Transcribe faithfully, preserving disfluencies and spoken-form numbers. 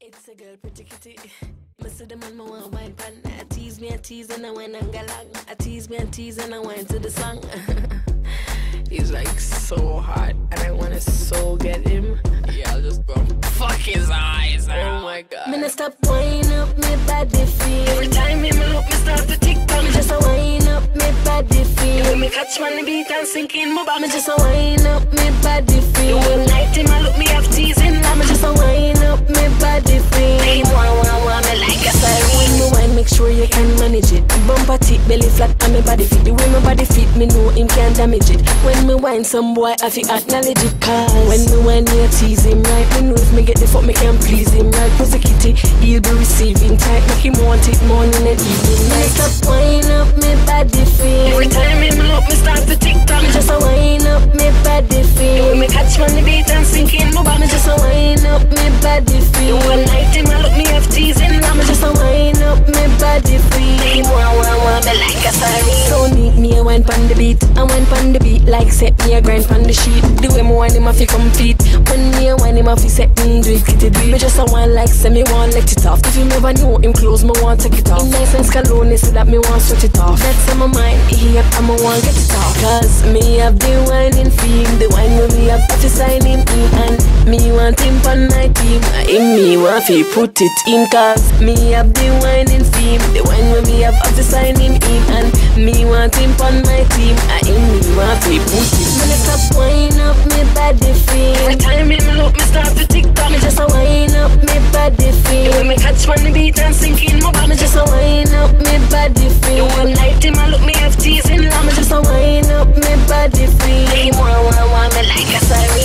It's a girl, pretty kitty. Me see the man, me want wine pan. I tease me, I tease and I wine and galang. I tease me, I tease and I wine to the song. He's like so hot, and I wanna so get him. Yeah, I'll just go fuck his eyes. Oh my god. Me not stop wine up me body feel. Every time me look, me start to tick tock. Me just a wine up me body feel. When me catch man the beat and sink in my body, me just a wine up me body feel. The whole night him a look me have teasing, now me just a wine up me body feel. He want, want, want me like a siren. When me wine, make sure you can manage it. Bumper tick, belly flat, and me body fit. The way my body fit, me know him can't damage it. When me wine, some boy I fi acknowledge it. Cause when me wine, me tease him right. Me know if me get the fuck, me can please him right. Pussy kitty, he'll be receiving tight. Make him want it morning and evening. Me stop wine up me body feel. Every time him look, me start to tick tock. Me just a wine up me body feel. When me catch man the beat and sink in my body, me just a wine up me body feel. The whole night him a look me have teasing, now me just a wine up me body feel. He want, want, want me like a siren. So neat, me a wine pon the beat, I wine pon the beat like set me a grind pon the sheet. The way me wine him a fi complete. When me a wine him a fi set me do it, kitty do it. Me just a wine like say me want let it off. If you never know him clothes, me want take it off. In nice and cologne, say that me want sweat it off. That's on my mind, here I me want get it off. Cause me have the wine in theme, the wine when me have to sign him in, and me want him pon my team. In me want fi put it in, cause me have the wine in theme, the wine when me have to sign him in, and me want him pon my team. I in me want fi put it. Me stop wine up me body feel. Every time him look, me start to tick tock. Me just a wine up me body feel. When me catch man the beat and sink in my body, me just a wine up me body feel. The whole night him a look me have teasing, now me just a wine up me body feel. He want, want, want me like a siren.